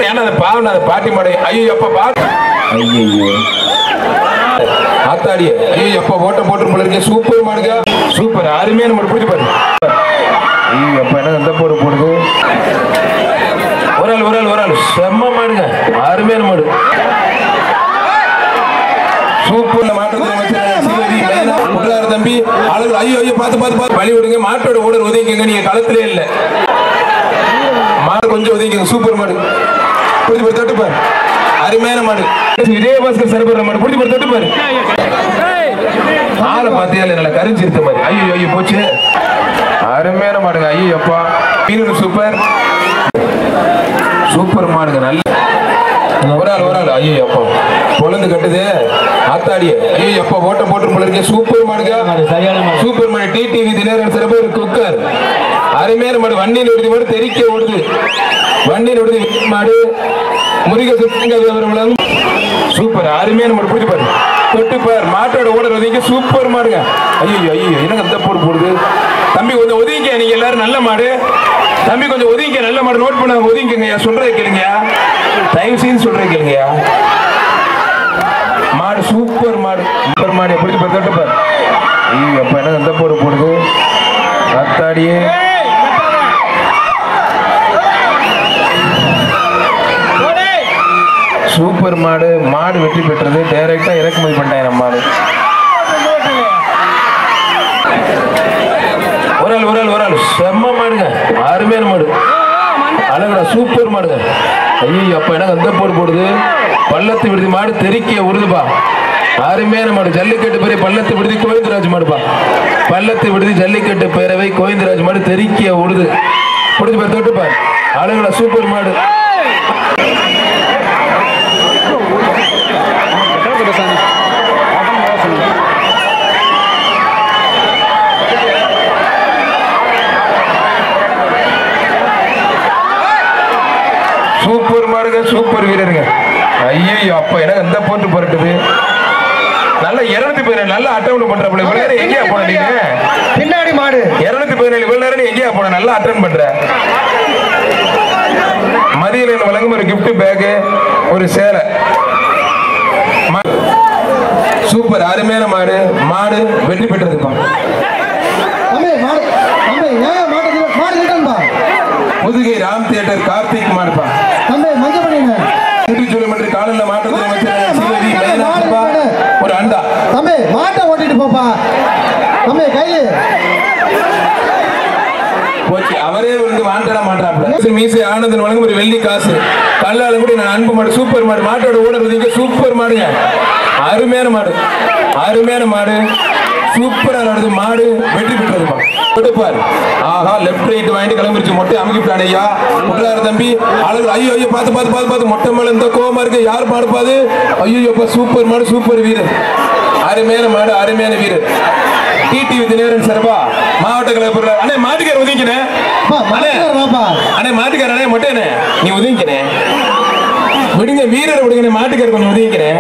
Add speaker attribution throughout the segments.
Speaker 1: ஏன்னா அந்த பாவம் அந்த பாட்டி மாடு ஐயோ எப்ப பாட்டு ஐயோ ஆத்தாடியே ஐயோ எப்ப ஓட்ட போட்டு போல இருக்கே சூப்பர் மாடுங்க சூப்பர் அருமையான மாடு பிடிச்சி பாரு ஐயோ எப்ப என்ன அந்த போடு போடுது ஒரு ஆள் செம்ம மாடுங்க அருமையான மாடு சூப்பர் மாட்டு தம்பி அழகு ஐயோ பார்த்து வழி விடுங்க மாட்டோட ஓடர் உதவிக்கங்க நீங்க களத்திலே இல்ல மாடு கொஞ்சம் உதவிக்கங்க சூப்பர் மாடு புரிஞ்சு தொட்டு பாரு அருமையான மாடு விஜயபாஸ்கர் சரபர மாடு புரிஞ்சு தொட்டு பாரு ஆளை பார்த்தியா நல்லா கரிஞ்சிருத்த மாதிரி ஐயோ போச்சு அருமையான மாடுங்க ஐயோ அப்பா சூப்பர் சூப்பர் மாடுங்க நல்ல ஒரு ஆள் ஐயோ அப்பா பொழந்து கட்டுது ஆத்தாடியே ஐயோ எப்ப ஓட்ட போட்டு போல இருக்கே சூப்பர் மாடுங்க சூப்பர் மாடு டிடிவி தினகரன் சிறப்பு ஒரு குக்கர் அருமையான மாடு வண்டியில் ஓடுது மாடு தெறிக்க ஓடுது வண்டியில் ஓடுது மாடு முருக சுத்தங்க சூப்பர் அருமையான மாடு பிடிச்சி பாரு தொட்டு பாரு மாட்டோட ஓடர் ஒதுங்க சூப்பர் மாடுங்க ஐயோ எனக்கு அந்த போடு போடுது தம்பி கொஞ்சம் ஒதுங்க நீங்க எல்லாரும் நல்ல மாடு தம்பி கொஞ்சம் ஒதுங்க நல்ல மாடு நோட் பண்ண ஒதுங்கிங்க சொல்றதை கேளுங்கயா தயவு செய்து சொல்றதை கேளுங்கயா மாடு சூப்பர் மாடு எப்படி தொட்டு பாரு ஐயோ அப்ப என்ன அந்த போடு போடுது அத்தாடியே சூப்பர் மாடு வெற்றி பெற்றது டைரக்டா இறக்குமதி பண்ணிட்டாங்க நம்ம மாடு ஒரு ஆள் செம்ம மாடுங்க அருமையான மாடு அழகுடா சூப்பர் மாடுங்க ஐயோ அப்ப எனக்கு அந்த போடு போடுது பள்ளத்து விடுதி மாடு தெறிக்க உருதுப்பா அருமையான மாடு ஜல்லிக்கட்டு பேரை பள்ளத்து விடுதி கோவிந்தராஜ் மாடுப்பா பள்ளத்து விடுதி ஜல்லிக்கட்டு பேரவை கோவிந்தராஜ் மாடு தெறிக்க உருது பிடிச்சு பாரு தொட்டுப்பா அழகுடா சூப்பர் மாடு சூப்பர் மாடுங்க சூப்பர் வீரருங்க ஐயோ அப்ப எனக்கு எந்த போட்டு புரட்டுது நல்லா 217 நல்லா அட்டவணை பண்ற எங்கேயா போன நீங்க பின்னாடி மாடு 217 இவ்வளவு நேரம் எங்கேயா போன நல்லா அட்டன் பண்ற மதியில வழங்கும் ஒரு கிஃப்ட் பேக் ஒரு சேலை சூப்பர் அருமையான மாடு வெற்றி பெற்றதுப்பா புதுகை ராம் தியேட்டர் கார்த்திக் மாடுப்பா காலையில் ஒரு அண்டா தம்பி மாட்டை ஓட்டிட்டு போப்பா தம்பி கையில போச்சு அவரே வந்து வாண்டடா மாட்டாப்ல மீசை ஆனந்தன் வழங்கும் ஒரு வெள்ளி காசு கல்லால கூட நான் அன்பு மாடு சூப்பர் மாடு மாட்டோட ஓடுறது சூப்பர் மாடுங்க அருமையான மாடு சூப்பரா நடந்து மாடு வெற்றி பெற்றதுப்பா கொடுப்பாரு ஆஹா லெஃப்ட் ரைட் வாங்கி கிளம்பிருச்சு மொட்டை அமைக்கிட்டான் ஐயா முட்டலாரு தம்பி அழகு ஐயோ பார்த்து மொட்டை மேல இந்த கோவமா இருக்கு யார் பாடுப்பாது ஐயோ சூப்பர் மாடு சூப்பர் வீரர் அருமையான வீரர் டிடிவி தினகரன் சார்பா மாவட்ட கலை பொருள் அண்ணே மாட்டுக்கார ஒதுங்கினேன் அண்ணே மாட்டுக்கார அண்ணே மொட்டைனே நீ ஒதுங்கினேன் விடுங்க வீரரை விடுங்க மாட்டுக்கார கொஞ்சம் ஒதுங்கிக்கிறேன்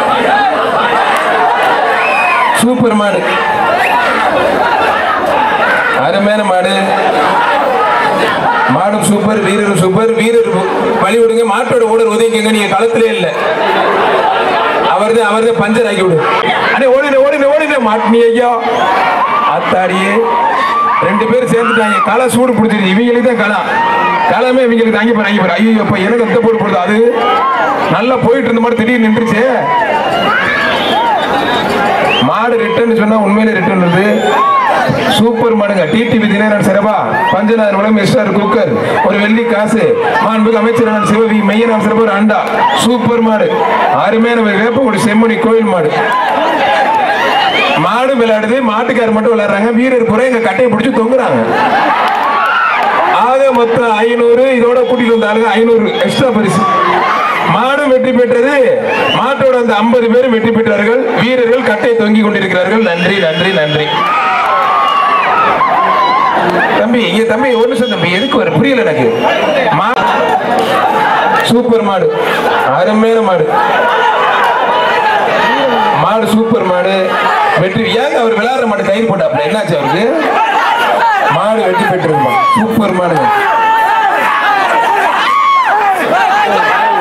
Speaker 1: சூப்பர் மாடு அருமையான மாடும் சூப்பர் வீரர் பழி விடுங்க மாட்டோட ஓடர் ஒதுங்கிங்க நீங்க களத்திலே இல்ல அவர்தான் பஞ்சர் ஆக்கி விடு அண்ணே ஓடின மாட்டினி ஐயா அத்தாடியே 2 பேர் சேர்ந்துட்டாங்க களை சூடு பிடிச்சிருச்சு இவங்களுக்கு தான் களமே இவங்களுக்கு தாங்கி பாரு ஐயோ அப்ப எனக்கு எந்த போடு போடுது அது நல்லா போயிட்டு இருந்த மாதிரி திடீர்னு நின்றுச்சு மாடு ரிட்டர்ன் சொன்னா உண்மையிலே ரிட்டர்ன் வருது சூப்பர் மாடுங்க டிடிவி தினகரன் சிறப்பா பஞ்சநாதன் வழங்கும் எஸ்ஆர் குக்கர் ஒரு வெள்ளி காசு மாண்புமிகு அமைச்சர் சிவவி மையனாம் சிறப்பு ஒரு அண்டா சூப்பர் மாடு அருமையான வேப்பங்குடி செம்மணி கோயில் மாடு விளையாடுது மாட்டுக்காரர் மட்டும் விளையாடுறாங்க வீரர் புற எங்க கட்டையை பிடிச்சி தொங்குறாங்க ஆக மொத்தம் 500 இதோட கூட்டிட்டு வந்தாலுங்க 500 எக்ஸ்ட்ரா பரிசு மாடு வெற்றி பெற்றது மாட்டோட அந்த 50 பேரும் வெற்றி பெற்றார்கள் வீரர்கள் கட்டை தொங்கி கொண்டிருக்கிறார்கள் நன்றி தம்பி ஒரு நிமிஷம் தம்பி எதுக்கு வர புரியல எனக்கு சூப்பர் மாடு அருமையான மாடு சூப்பர் மாடு வெற்றி ஏங்க அவர் விளையாடுற மாடு கயிறு போட்டாப்ல என்னாச்சு அவருக்கு மாடு வெற்றி பெற்றிருப்பான் சூப்பர் மாடு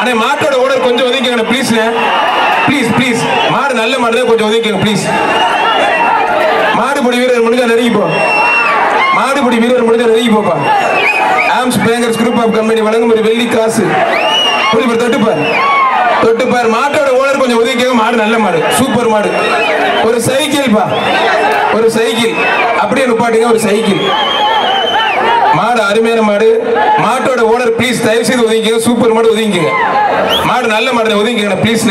Speaker 1: அண்ணே மாட்டோட ஓனர் கொஞ்சம் ஒதுக்கிங்க ப்ளீஸ் ப்ளீஸ் ப்ளீஸ். மாடு நல்ல மாடு தான், கொஞ்சம் ஒதுக்கிங்க ப்ளீஸ். மாடுபிடி வீரர் முடிஞ்சா நெருங்கி போ. மாடுபிடி வீரர் முடிஞ்சா நெருங்கி போப்பா. ஆம்ஸ் பேங்கர்ஸ் குரூப் ஆஃப் கம்பெனி வழங்கும் ஒரு வெள்ளி காசு. தொட்டுப்பார் தொட்டுப்பார். மாட்டோட ஓனர் கொஞ்சம் ஒதுக்கிங்க. மாடு நல்ல மாடு, சூப்பர் மாடு. ஒரு சைக்கிள் பா, ஒரு சைக்கிள் அப்படியே நிப்பாட்டுங்க. ஒரு சைக்கிள். மாடு அருமையான மாடு. மாட்டோட ஓனர் ப்ளீஸ் தயவு செய்து ஒதுங்கிங்க. சூப்பர் மாடு ஒதுங்கிங்க. மாடு நல்ல மாடு ஒதுங்கிங்க ப்ளீஸ்.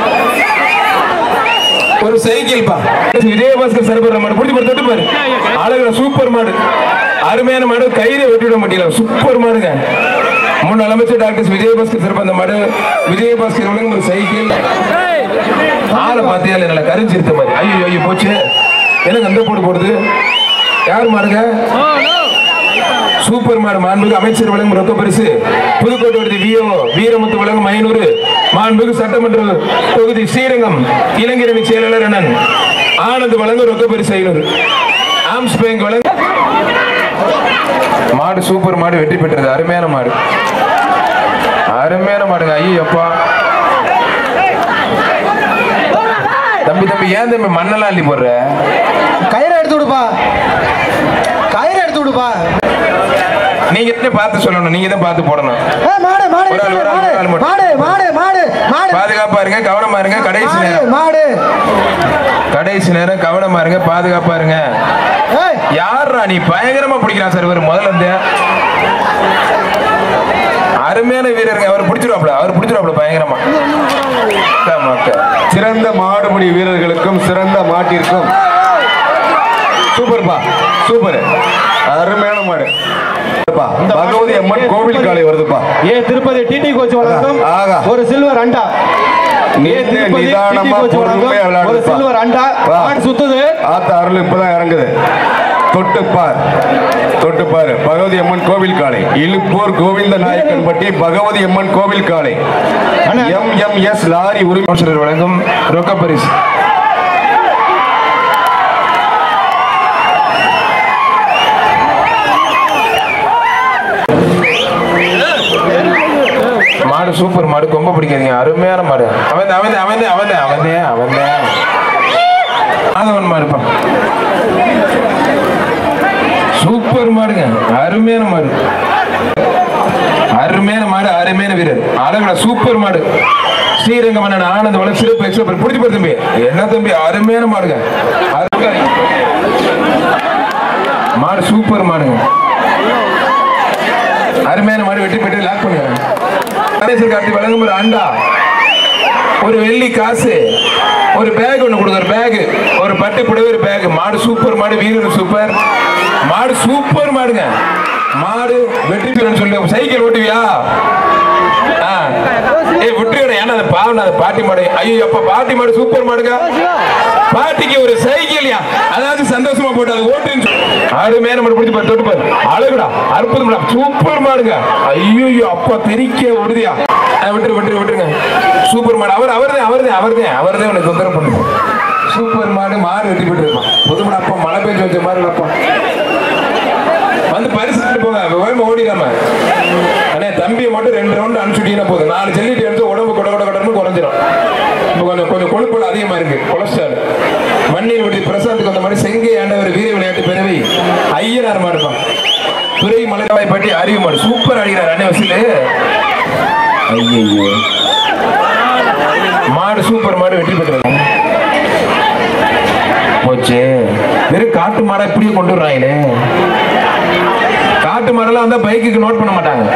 Speaker 1: ஒரு சைக்கிள் பா. விஜயபாஸ்கர் சரபர மாடு பிடிச்சி தொட்டு பாரு. அழகுல சூப்பர் மாடு, அருமையான மாடு. கயிறை வெட்டிவிட மாட்டீங்களா, சூப்பர் மாடுங்க. முன்னாள் அமைச்சர் டாக்டர் விஜயபாஸ்கர் சிறப்பு அந்த மாடு. விஜயபாஸ்கர் ஒரு சைக்கிள். ஆளை பார்த்தியா நல்ல கரிஞ்சிருத்த மாதிரி. ஐயோ ஐயோ போச்சு. எனக்கு அந்த போடு போடுது. யார் மாடுங்க? சூப்பர் மாடு. மாண்புமிகு அமைச்சர் வழங்கும் ரொக்க பரிசு. புதுக்கோட்டை விஓ வீரமுத்து வழங்கும் 500. மாண்புமிகு சட்டமன்ற தொகுதி ஸ்ரீரங்கம் இளைஞரணி செயலாளர் அண்ணன் ஆனந்த் வழங்கும் ரொக்க பரிசு 500. ஆம்ஸ் பேங்க் வழங்க மாடு. சூப்பர் மாடு வெற்றி பெற்றது. அருமையான மாடு, அருமையான மாடுங்க. ஐயோ அப்பா தம்பி தம்பி ஏன் தம்பி மண்ணெல்லாம் அள்ளி போடுற?
Speaker 2: கயிறை எடுத்து விடுப்பா, கயிறை எடுத்து விடுப்பா.
Speaker 1: நீங்க பார்த்து சொல்லணும், நீங்க தான் பார்த்து போடணும். பாதுகாப்பா இருங்க, கவனமா இருங்க. கடைசி நேரம், கடைசி நேரம் கவனமா இருங்க, பாதுகாப்பா இருங்க. யாரா நீ? பயங்கரமா பிடிக்கிறான் சார் இவர் முதல்ல இருந்து. அருமையான வீரருங்க. அவர் பிடிச்சிருவாப்ல பயங்கரமா.
Speaker 3: சிறந்த மாடுபிடி வீரர்களுக்கும் சிறந்த மாட்டிற்கும் சூப்பர்பா, சூப்பர், அருமையான மாடு. பகவதி அம்மன் கோவில் காலை வருதுப்பா.
Speaker 2: ஏ திருப்பதி டிடி கோச் வழங்கும் ஒரு சில்வர் அண்டா.
Speaker 3: நிதானமா பொறுமையா விளையாடு.
Speaker 2: ஒரு சில்வர் அண்டா சுத்துது.
Speaker 3: ஆத்த அருள் இப்பதான் இறங்குது. தொட்டுப்பார், தொட்டுப்பார். பகவதி அம்மன் கோவில் காலை, இழுப்பூர் கோவிந்த நாயக்கன் பட்டி பகவதி அம்மன் கோவில் காலை. MMS லாரி உரிமையாளர்
Speaker 1: வழங்கும் ரொக்க பரிசு. மாடு சூப்பர் மாடு, கொம்ப பிடிக்காதீங்க. அருமையான மாடு. அவன் மாடுப்பா. சூப்பர் மாடுங்க, அருமையான மாடு, அருமையான மாடு, அருமையான வீரர். அழகா சூப்பர் மாடு. ஸ்ரீரங்கம் அண்ணன் ஆனந்த வளம் சிறப்பு எக்ஸ்ட்ரா பிடிச்சி போற தம்பி. என்ன தம்பி அருமையான மாடுங்க. மாடு சூப்பர் மாடுங்க, அருமையான மாடு. வெட்டி பெற்று லாக் பண்ணுங்க. கணேசன் கார்த்தி வழங்கும் ஒரு அண்டா, ஒரு வெள்ளி காசு, ஒரு பேக் ஒண்ணு கொடுங்க. ஒரு பேக், ஒரு பட்டு புடவை, ஒரு பேக். மாடு சூப்பர் மாடு, வீரர் சூப்பர் மாடு, சூப்பர் மாடுங்க. மாடு வெற்றி பெறன்னு சொல்லி சைக்கிள் ஓட்டுவியா? விட்டுறேன். ஏன்னா அந்த பாவம் அந்த பாட்டி மாடு. ஐயோ அப்ப பாட்டி மாடு சூப்பர் மாடுங்க. பாட்டிக்கு ஒரு சைக்கிள்யா, அதாவது சந்தோஷமா போட்டு அது ஓட்டுன்னு அருமையான மாடு. பிடிச்சி பாரு, தொட்டு பாரு. அழகுடா, அற்புதம்டா, சூப்பர் மாடுங்க. ஐயோ அப்பா தெரிக்க உறுதியா. விட்டுருங்க. சூப்பர் மாடு. அவர்தான் உனக்கு தொந்தரவு பண்ணுங்க. சூப்பர் மாடு. மாடு வெட்டி போட்டு இருப்பான். பொதுமடா அப்பா மழை பெஞ்சு வச்ச மாதிரி அப்பா வந்து பரிசு போங்க. வேகமா ஓடிடாம. அண்ணே தம்பியை மட்டும் 2 ரவுண்ட் அனுப்பிச்சுட்டீங்கன்னா போதும். 4 ஜல்லிட்டு அனுப்பிச்சு உடம்பு கொடன்னு குறைஞ்சிடும். இப்போ கொஞ்சம் கொழுப்புல அதிகமா இருக்கு, கொலஸ்ட்ரால். மண்ணில் விட்டு பிரசாந்துக்கு வந்த மாதிரி செங்கை ஆண்டவர் வீர விளையாட்டு பிறவி ஐயனார் மாடுப்பான். துறை மலைவாய் பட்டி அறிவு மாடு. சூப்பர் அடிக்கிறார் அண்ணே வசூலு. ஐயோ மாடு சூப்பர் மாடு வெற்றி பெற்றது. போச்சு. வெறும் காட்டு மாடை இப்படியே கொண்டு வர்றாங்களே. காட்டு மாடெல்லாம் வந்தா பைக்குக்கு நோட் பண்ண மாட்டாங்க.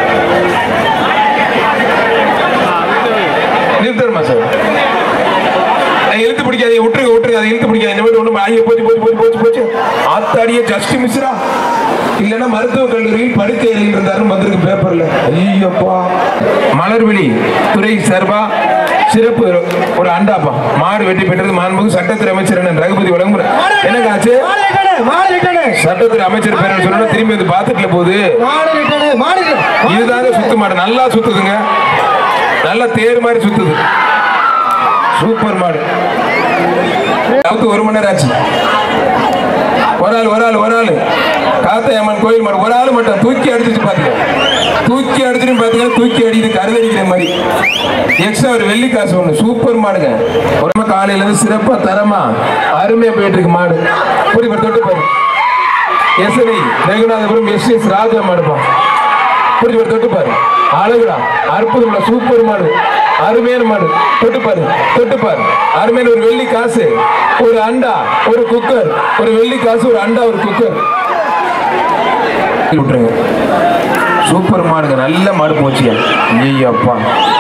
Speaker 1: நிறுத்தணுமா சார்? இழுத்து பிடிக்காதீங்க, விட்டுருங்க. அது இழுத்து பிடிக்காது. இந்த மாதிரி ஒண்ணு ஆகிய போச்சு. ஆத்தாடியே ஜஸ்ட் மிஸ்ரா. இல்லைன்னா மருத்துவக் கல்லூரியில் படுக்கையில் இருந்தாரும் வந்திருக்கு பேப்பர்ல. ஐயோப்பா. மலர்விழி துறை சார்பா சிறப்பு ஒரு அண்டாப்பா. மாடு வெட்டி பெற்றது. மாண்புமிகு சட்டத்துறை அமைச்சர் ரகுபதி வழங்கும். என்னங்க ஆச்சு? சட்டத்துறை அமைச்சர் பேர் சொன்னா திரும்பி வந்து பாத்துட்டுல போகுது. இதுதாங்க சுத்து மாடு. நல்லா சுத்துதுங்க, நல்லா தேர் மாதிரி சுத்துது. சூப்பர் மாடு. 1 மணி நேரம் ஆச்சு. ஒரு ஆள் காத்தையம்மன் கோயில் மாடு ஒரு ஆள் மட்டும் தூக்கி அடிச்சுட்டு பாத்துக்க, தூக்கி அடிச்சுட்டு பாத்துக்க, தூக்கி அடிக்குது கருதடிக்கிற மாதிரி. எக்ஸ்ட்ரா ஒரு வெள்ளி காசு ஒண்ணு. சூப்பர் மாடுங்க. ஒரு காலையில இருந்து சிறப்பா தரமா அருமையா போயிட்டு இருக்கு மாடு. புரியுது தொட்டு பாரு. எஸ்ஐ ரகுநாதபுரம் எஸ் ராஜா மாடுப்பா. புரியுது தொட்டு பாரு. அழகுடா, அற்புதம், சூப்பர் மாடு, அருமையான மாடு. தொட்டு பாரு, தொட்டு பாரு. அருமையான ஒரு வெள்ளி காசு, ஒரு அண்டா, ஒரு குக்கர், ஒரு வெள்ளி காசு, ஒரு அண்டா, ஒரு குக்கர் விட்டுருங்க. சூப்பர் மாடுங்க, நல்ல மாடு போச்சுங்க. ஐயப்பா.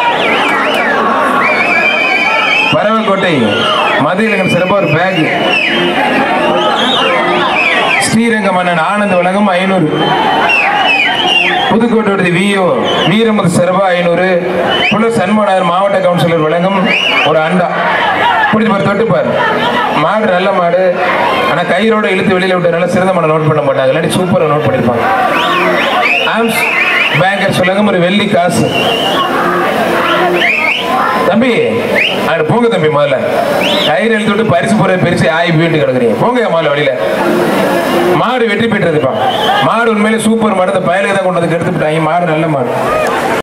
Speaker 1: பரவக்கோட்டை மதுரையில் சிறப்பாக ஒரு பேக். ஸ்ரீரங்க மன்னன் ஆனந்த வழங்கும் 500. புதுக்கோட்டை விஓ வீரமுது சிறப்பா 500. புலர் சண்முகநாதர் மாவட்ட கவுன்சிலர் வழங்கும் ஒரு அண்டா. பிடிச்சி பாரு, தொட்டுப்பார். மாடு நல்ல மாடு, ஆனா கயிறோட இழுத்து வெளியில விட்டதுனால சிறந்த மாடை நோட் பண்ண மாட்டாங்க, இல்லாட்டி சூப்பரா நோட் பண்ணிருப்பாங்க. ஆம்ஸ் பேங்கர் சொல்லுங்க ஒரு வெள்ளி காசு. தம்பி அது போங்க தம்பி, முதல்ல கயிறு எழுத்து விட்டு பரிசு போற பெருசு ஆகி போயிட்டு கிடக்குறீங்க. போங்க முதல்ல வழியில. மாடு வெற்றி பெற்றதுப்பா. மாடு உண்மையிலே சூப்பர் மாடு. பயலுக்கு தான் கொண்டு வந்து கெடுத்துட்டாங்க. மாடு நல்ல மாடு.